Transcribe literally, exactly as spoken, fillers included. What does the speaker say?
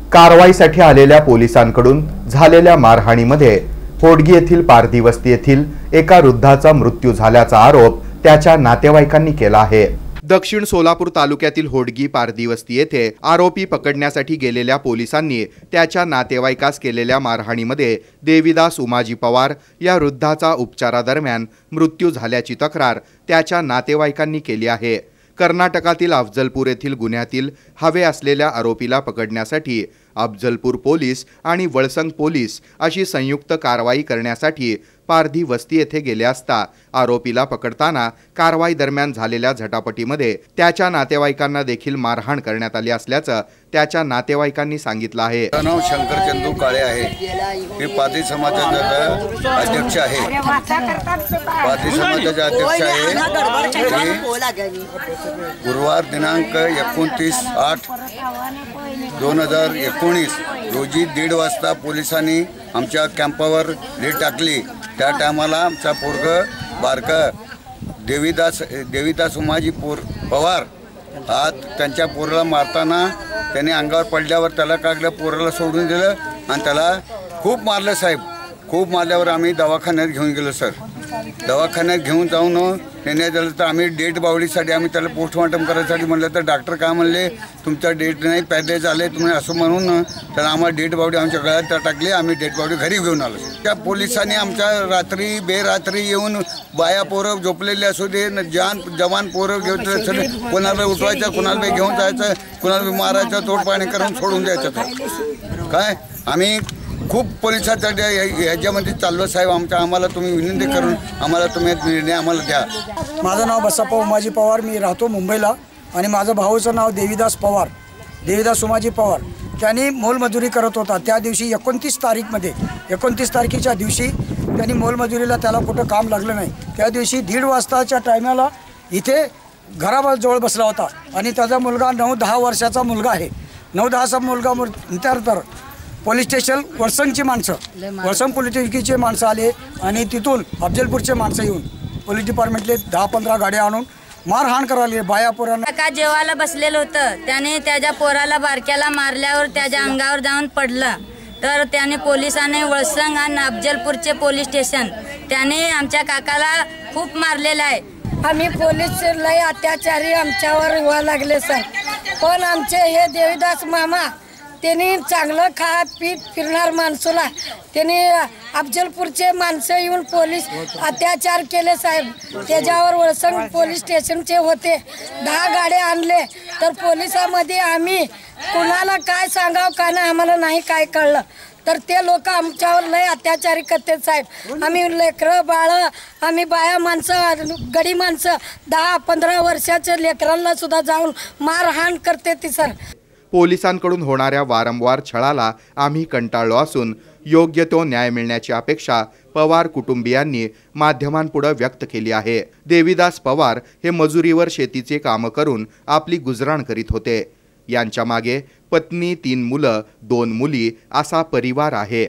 कारवाईसाठी आलेल्या पोलिसांकडून झालेल्या मारहाणीमध्ये होडगी येथील पारधी वस्ती येथील एका वृद्धाचा मृत्यू झाल्याचा आरोप त्याच्या नातेवाईकांनी केला आहे। दक्षिण सोलापूर तालुक्यातील होडगी पारधी वस्ती येथे आरोपी पकडण्यासाठी गेलेल्या पोलिसांनी त्याच्या नातेवाईकास केलेल्या मारहाणीमध्ये देवीदास उमाजी पवार या वृद्धाचा उपचारादरम्यान मृत्यू झाल्याची तक्रार त्याच्या नातेवाईकांनी केली आहे। कर्नाटकातील अफजलपूर येथील गुन्ह्यातील हवे असलेल्या आरोपीला पकडण्यासाठी अफजलपूर पोलीस आणि वळसंग पोलीस अशी संयुक्त कारवाई करण्यासाठी पारधी वस्ती येथे गेले असता आरोपीला पकडताना कारवाई दरम्यान झालेल्या झटापटीमध्ये त्याच्या नातेवाईकांना देखील मारहाण करण्यात आली असल्याचं त्याच्या नातेवाईकांनी सांगितलं आहे। नाव शंकर चंदू काळे आहे। हे पारधी समाजाचा अध्यक्ष आहे। पारधी समाजाचा अध्यक्ष आहे। गुरुवार दिनांक एकोणतीस आठ दोन हजार एकोणीस रोजी दीड वाजता पोलिसांनी आमच्या कॅम्पावर रेड टाकली। त्या टायमाला आमचा पोरग बारका देवीदास देवीदास उमाजी पोर पवार हा त्यांच्या पोराला मारताना त्याने अंगावर पडल्यावर त्याला काढलं, पोराला सोडून दिलं आणि त्याला खूप मारलं साहेब। खूप मारल्यावर आम्ही दवाखान्यात घेऊन गेलो सर। दवाखान्यात घेऊन जाऊन नेण्यात आलं तर आम्ही डेट बावडीसाठी आम्ही त्याला पोस्टमॉर्टम करायसाठी म्हणलं तर डॉक्टर काय म्हणले, तुमचा डेट नाही पॅरलाइज झाले तुम्ही असं म्हणून त्याला आम्हाला डेट बावडी आमच्या गळ्यात टाकली। आम्ही डेट बावडी घरी घेऊन आलो। त्या पोलिसांनी आमच्या रात्री बेरात्री येऊन बाया पोरं झोपलेले असू दे जान जवान पोरं घेऊन कोणाला उठवायचं, कोणाला घेऊन जायचं, कोणाला मारायचं, तोडपाणी करून सोडून द्यायचं। काय आम्ही खूप पोलिसांच्या ह्याच्यामध्ये चाललो साहेब। आमच्या आम्हाला तुम्ही विनंती करून आम्हाला तुम्ही निर्णय आम्हाला द्या। माझं नाव बसप्पा उमाजी पवार, मी राहतो मुंबईला आणि माझं भाऊचं नाव देवीदास पवार देवीदास उमाजी पवार। त्यांनी मोलमजुरी करत होता। त्या दिवशी एकोणतीस तारीखमध्ये एकोणतीस तारखेच्या दिवशी त्यांनी मोलमजुरीला त्याला कुठं काम लागलं नाही। त्या दिवशी दीड वाजताच्या टायमाला इथे घराजवळ बसला होता आणि त्याचा मुलगा नऊ दहा वर्षाचा मुलगा आहे। नऊ दहाचा मुलगा नंतर पोलीस स्टेशन वळसंगची माणसं वळसंग पोलीस स्टेशनचे माणसं आले आणि तिथून अफजलपूरचे माणसं येऊन पोलीस डिपार्टमेंटले दहा पंधरा गाड्या आणून मारहाण करायला बाया पोरांना। का जेवायला बसलेलं होतं त्याने त्याच्या पोराला बारक्याला मारल्यावर त्याच्या अंगावर जाऊन पडलं तर त्याने पोलिसांनी वळसंग आणि अफजलपूरचे पोलीस स्टेशन त्याने आमच्या काकाला खूप मारलेलं आहे। आम्ही पोलीस लय अत्याचारी आमच्यावर व्हायला लागले सर, पण आमचे हे देवीदास मामा त्यांनी चांगलं खात पीत फिरणार माणसाला त्यांनी अफजलपूरचे माणसं येऊन पोलीस अत्याचार केले साहेब। त्याच्यावर वळसंग पोलीस स्टेशनचे होते दहा गाड्या आणले तर पोलिसामध्ये आम्ही कुणाला काय सांगावं का नाही आम्हाला नाही काय कळलं तर ते लोक आमच्यावर लय अत्याचारी करतात साहेब। आम्ही लेकरं बाळं आम्ही बाया माणसं गडी माणसं दहा पंधरा वर्षाच्या लेकरांना सुद्धा जाऊन मारहाण करते ती सर। पोलिसांकडून होणाऱ्या वारंवार छळाला आम्ही कंटाळलो असून योग्य तो न्याय मिळण्याची अपेक्षा पवार कुटुंबियांनी माध्यमांपुढे व्यक्त केली आहे। देवीदास पवार हे मजुरीवर शेतीचे काम करून आपली गुजराण करीत होते। यांच्या मागे पत्नी, तीन मुलं, दोन मुली असा परिवार आहे।